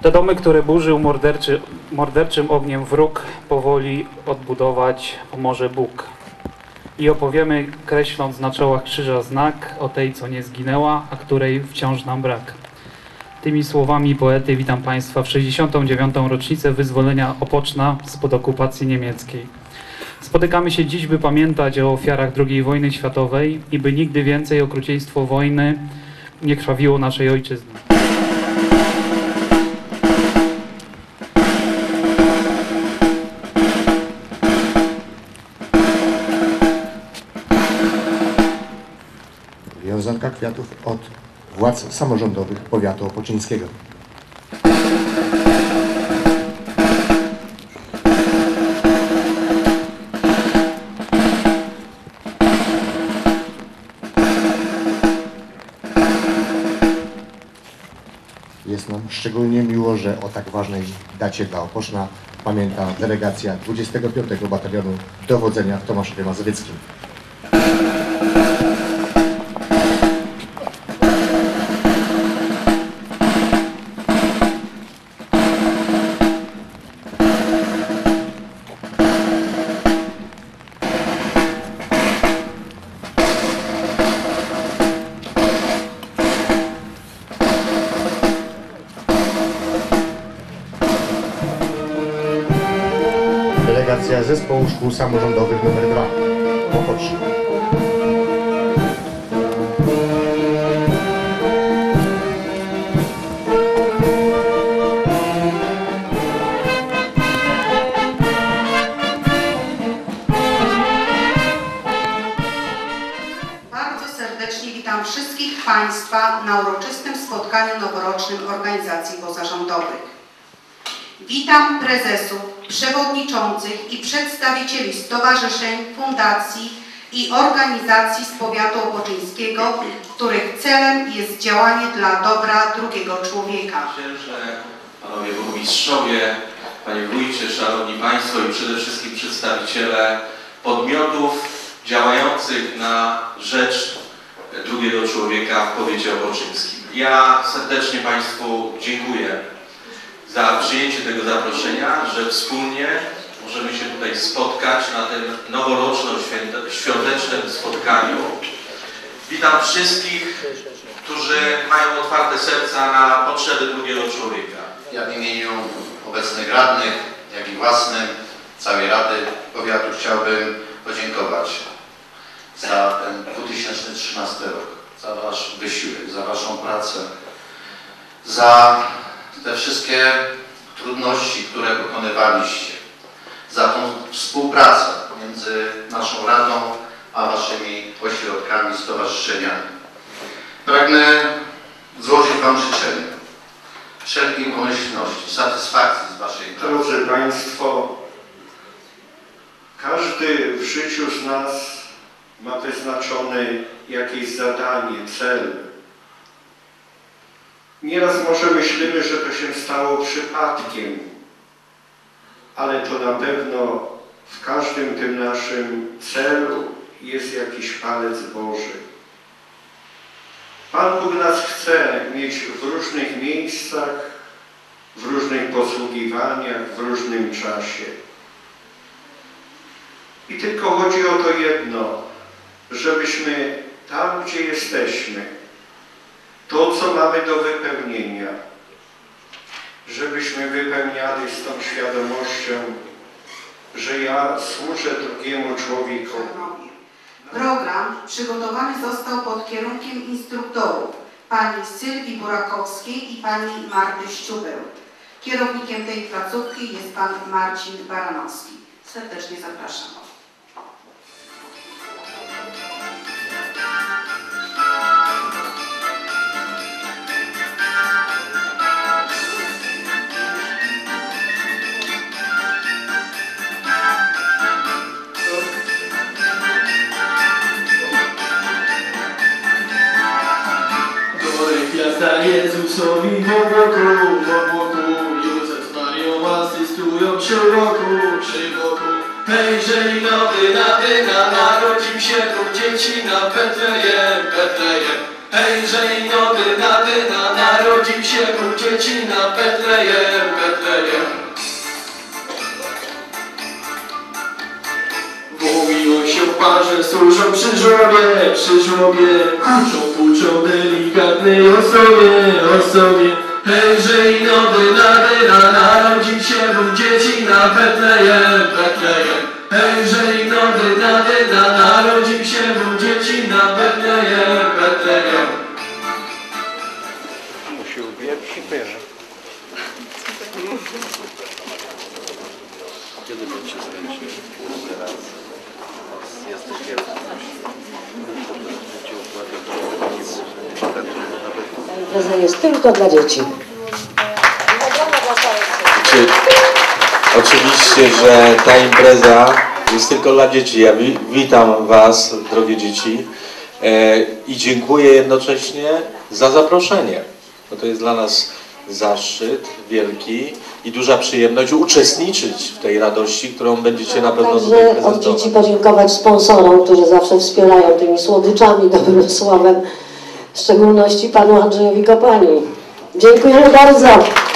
Te domy, które burzył morderczym ogniem wróg, powoli odbudować pomoże Bóg. I opowiemy, kreśląc na czołach krzyża znak o tej, co nie zginęła, a której wciąż nam brak. Tymi słowami poety witam Państwa w 69. rocznicę wyzwolenia Opoczna spod okupacji niemieckiej. Spotykamy się dziś, by pamiętać o ofiarach II wojny światowej i by nigdy więcej okrucieństwo wojny nie krwawiło naszej ojczyzny. Wiązanka kwiatów od władz samorządowych powiatu opoczyńskiego. Jest nam szczególnie miło, że o tak ważnej dacie dla Opoczna pamięta delegacja 25. Batalionu Dowodzenia w Tomaszowie Mazowieckim. Delegacja Zespołu Szkół Samorządowych nr 2 Opoczno. Bardzo serdecznie witam wszystkich Państwa na uroczystym spotkaniu noworocznym organizacji pozarządowych. Witam prezesów, przewodniczących i przedstawicieli stowarzyszeń, fundacji i organizacji z powiatu opoczyńskiego, których celem jest działanie dla dobra drugiego człowieka. Księże, panowie burmistrzowie, panie wójcie, szanowni państwo i przede wszystkim przedstawiciele podmiotów działających na rzecz drugiego człowieka w powiecie opoczyńskim. Ja serdecznie państwu dziękuję za przyjęcie tego zaproszenia, że wspólnie możemy się tutaj spotkać na tym noworoczno-świątecznym spotkaniu. Witam wszystkich, którzy mają otwarte serca na potrzeby drugiego człowieka. Ja w imieniu obecnych radnych, jak i własnym, całej Rady Powiatu chciałbym podziękować za ten 2013 rok, za Wasz wysiłek, za Waszą pracę, za te wszystkie trudności, które pokonywaliście, za tą współpracę między naszą Radą a Waszymi ośrodkami, stowarzyszeniami. Pragnę złożyć Wam życzenia wszelkiej pomyślności, satysfakcji z Waszej pracy. Drodzy Państwo, każdy w życiu z nas ma wyznaczone jakieś zadanie, cel. Nieraz może myślimy, że to się stało przypadkiem, ale to na pewno w każdym tym naszym celu jest jakiś palec Boży. Pan Bóg nas chce mieć w różnych miejscach, w różnych posługiwaniach, w różnym czasie. I tylko chodzi o to jedno, żebyśmy tam, gdzie jesteśmy, to, co mamy do wypełnienia, żebyśmy wypełniali z tą świadomością, że ja służę drugiemu człowiekowi. Program przygotowany został pod kierunkiem instruktorów pani Sylwii Burakowskiej i pani Marty Ściubeł. Kierownikiem tej placówki jest pan Marcin Baranowski. Serdecznie zapraszam. Gwiazda Jezusowi w obłoku, Józef z Marią asystują przy boku. Hejże i nowy narodził się tu dzieci na Betlejem. Hejże i nowy narodził narodził się Bóg dzieci na Betlejem, Betlejem. Mówiło się w parze, służą przy żłobie, puczą delikatnej osobie. Hejże i nody narodził się Bóg dzieci na Betlejem, Betlejem. Hejże i nody narodził się Bóg dzieci na Betlejem, Betlejem. Kiedy będzie zręcznie? Teraz jesteś Impreza jest tylko dla dzieci. Oczywiście, że ta impreza jest tylko dla dzieci. Ja witam Was, drogie dzieci, i dziękuję jednocześnie za zaproszenie, bo to jest dla nas zaszczyt wielki i duża przyjemność uczestniczyć w tej radości, którą będziecie na pewno tutaj Także od prezentować. dzieci podziękować sponsorom, którzy zawsze wspierają tymi słodyczami, dobrym słowem, w szczególności panu Andrzejowi Kopani. Dziękujemy bardzo.